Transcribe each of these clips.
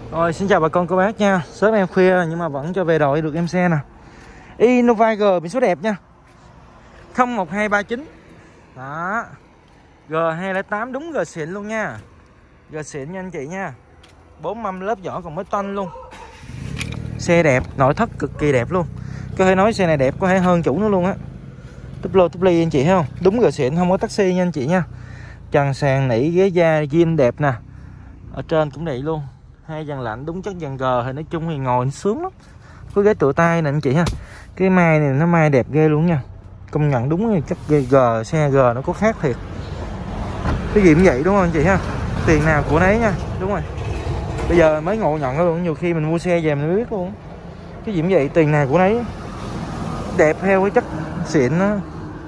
Rồi xin chào bà con cô bác nha. Sớm em khuya nhưng mà vẫn cho về đội được em xe nè. Innova G biển số đẹp nha. 01239. Đó. G208 đúng G xịn luôn nha. G xịn nha anh chị nha. 4 mâm lớp vỏ còn mới toanh luôn. Xe đẹp, nội thất cực kỳ đẹp luôn. Có thể nói xe này đẹp có thể hơn chủ nó luôn á. Túp lô túp ly anh chị thấy không? Đúng G xịn, không có taxi nha anh chị nha. Trần sàn nỉ ghế da zin đẹp nè. Ở trên cũng vậy luôn. Hai dàn lạnh đúng chất dàn G thì nói chung thì ngồi nó sướng lắm. Có ghế tựa tay nè anh chị ha. Cái mai này nó mai đẹp ghê luôn nha. Công nhận đúng chất G, xe G nó có khác thiệt. Cái gì cũng vậy đúng không anh chị ha. Tiền nào của nấy nha. Đúng rồi. Bây giờ mới ngộ nhận luôn. Nhiều khi mình mua xe về mình mới biết luôn. Cái gì cũng vậy, tiền nào của nấy. Đẹp theo cái chất xịn đó.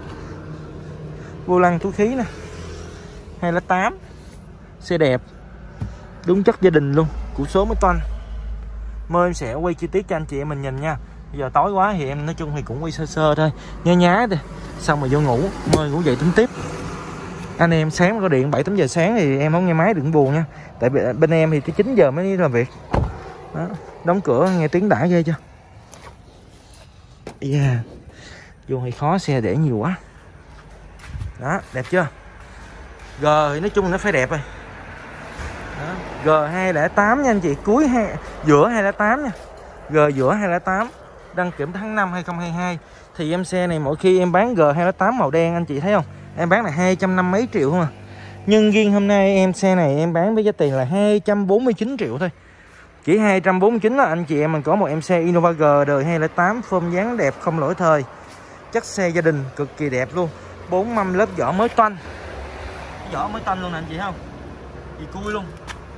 Vô lăng túi khí nè. 208. Xe đẹp. Đúng chất gia đình luôn. Của số mới toanh. Mời em sẽ quay chi tiết cho anh chị em mình nhìn nha. Bây giờ tối quá thì em nói chung thì cũng quay sơ sơ thôi. Nhá nhá đi. Xong rồi vô ngủ. Mời ngủ dậy tính tiếp. Anh em sáng có điện 7-8 giờ sáng thì em không nghe máy đừng buồn nha. Tại vì bên em thì tới 9 giờ mới đi làm việc. Đó. Đóng cửa nghe tiếng đã ghê chưa. Yeah. Vô thì khó, xe để nhiều quá. Đó, đẹp chưa. G thì nói chung nó phải đẹp rồi. Đó. G208 nha anh chị. Giữa 208 nha. G giữa 208. Đăng kiểm tháng 5 2022. Thì em xe này mỗi khi em bán G208 màu đen anh chị thấy không. Em bán là 250 mấy triệu không à. Nhưng riêng hôm nay em xe này em bán với giá tiền là 249 triệu thôi. Chỉ 249 là anh chị em mình có một em xe Innova G đời 208. Phôm dáng đẹp không lỗi thời. Chất xe gia đình cực kỳ đẹp luôn. 4 mâm lớp vỏ mới toanh. Vỏ mới toanh luôn nè anh chị không. Gì cui luôn.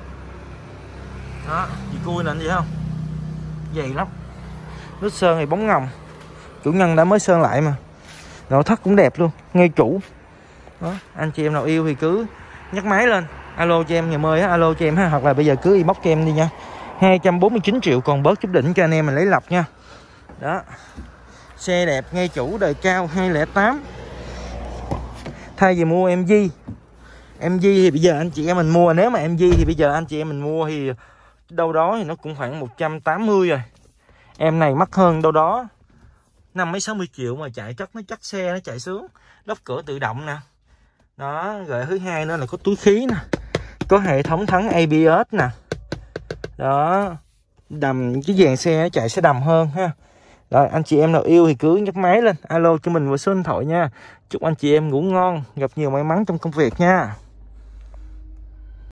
Đó, gì cui nè anh chị không. Dày lắm. Nước sơn thì bóng ngồng. Chủ nhân đã mới sơn lại mà. Nội thất cũng đẹp luôn, ngay chủ. Đó, anh chị em nào yêu thì cứ nhắc máy lên. Alo cho em ngày mới á, alo cho em ha. Hoặc là bây giờ cứ inbox cho em đi nha. 249 triệu còn bớt chút đỉnh cho anh em mình lấy lọc nha. Đó. Xe đẹp ngay chủ đời cao 208. Thay vì mua MG thì bây giờ anh chị em mình mua. Nếu mà MG thì bây giờ anh chị em mình mua thì đâu đó thì nó cũng khoảng 180 rồi. Em này mắc hơn đâu đó 50-60 triệu mà chạy chắc xe nó chạy sướng. Lốp cửa tự động nè. Đó, rồi thứ hai nữa là có túi khí nè. Có hệ thống thắng ABS nè. Đó. Đầm cái dàn xe nó chạy sẽ đầm hơn ha. Rồi anh chị em nào yêu thì cứ nhấc máy lên, alo cho mình vào số điện thoại nha. Chúc anh chị em ngủ ngon, gặp nhiều may mắn trong công việc nha.